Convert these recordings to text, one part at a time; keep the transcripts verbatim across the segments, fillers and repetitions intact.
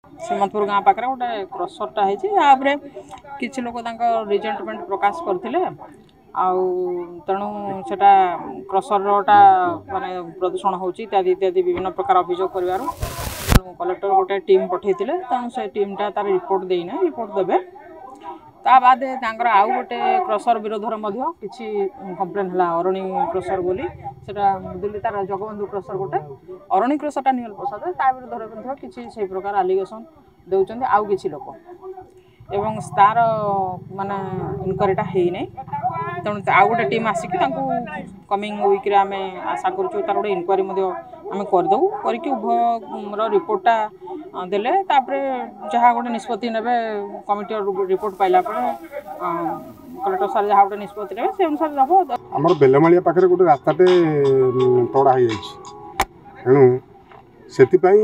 सीमतपुर गाँ पाखे गोटे क्रसरटा होपर किसी लोग रिजेंटमेंट प्रकाश करते तेणु सेटा क्रसरटा माने प्रदूषण होची इत्यादि इत्यादि विभिन्न प्रकार अभियोग कर कलेक्टर गोटे टीम पठे तेणु से टीमटा तार रिपोर्ट देना रिपोर्ट देवे ता बाद आउ गोटे क्रसर विरोधर किसी कंप्लेन है अरणी क्रसर बोली सेटा दिल्ली तार जगबंधु क्रसर गोटे अरणी क्रसरटा नियल प्रसाद ता विरोधर किसी से प्रकार आलिगेसन देउचंदी आउ किसी लोक एवं तार माने इनक्वारीटा है नहीं तेणु आउ गोटे टीम आसिक कमिंग वीक आम आशा करूँ तार गोटे इनक्वारी आम करदे करके उभयर रिपोर्टा देले जहाँ गोटे निष्पत्ति ने कमिटी रिपोर्ट पाइला कलेक्टर सार जहाँ गोटे निष्पत्ति ने से अनुसार हम आमर बेलमालिया पाखे गोटे रास्ताटे तड़ा हो तेणु से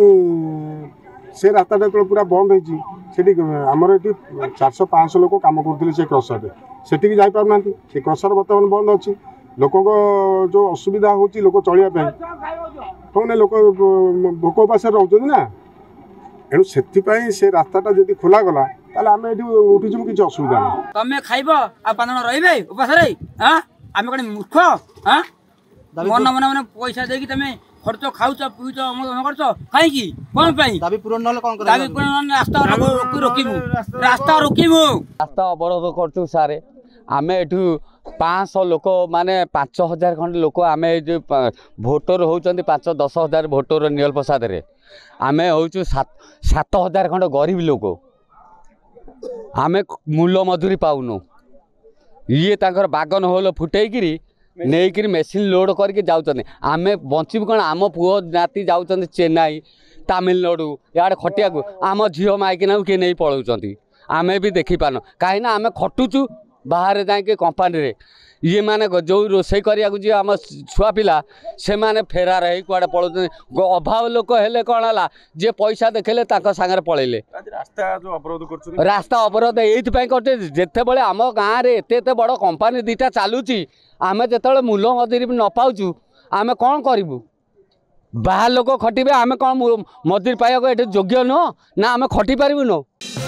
से रास्ताटा जो पूरा बंद होमर ये चारश पाँच लोक कम करते से क्रसर से जापार से क्रसर बर्तमान बंद अच्छी लोक जो असुविधा हो लोक चलिया कौन लोक भोक उपास रोचे ना एणु से रास्ताटा जब खोला गला आम ये उठीजु किसी असुविधा ना तुम खाइब आपन रे उपास आम कौन मूर्ख हाँ मन मन मन पैसा देकी तुम खर्च खाऊच पीऊच कर कहीं कौन दाबी पूरण दाबी पूरण रास्ता रोकमु रास्ता रोकमु रास्ता अवरोध कर सारे आम एठू पाँच सौ लोक माने पाँच हजार खंड लोक आम जो भोटर होती पाँच दस हजार भोटर नियल प्रसाद आम हूँ सात सात हजार खंड गरीब लोक आम मूल मजूरी पाऊनु ये तांकर बागन होल फुटेकरी नहीं मेसीन लोड करके जाऊँ आम बचीबू कौन आम पुओ नाती जाऊँ चेन्नई तामिलनाडु यार खटिया को आम झील माइकिना किए नहीं पलाउं आम भी देखी पान कहीं आम खटुचु बाहर जाके कंपानी रे ये माने जो रोसे करिया आम छुआ पिला से माने फेरार है कुआडे पलाउं अभाव लोक हेले कौन है जे पैसा देखले सागर पलैले रास्ता अवरोध ये करते जिते बड़े आम गाँव में एत एत बड़ कंपानी दीटा चलुची आम जो मूल मजूरी न पाचु आम कौन करूँ बाहर लोक खटिबे आम कौन मजूरी पाइबा ये योग्य नुह ना आम खटी पारू न।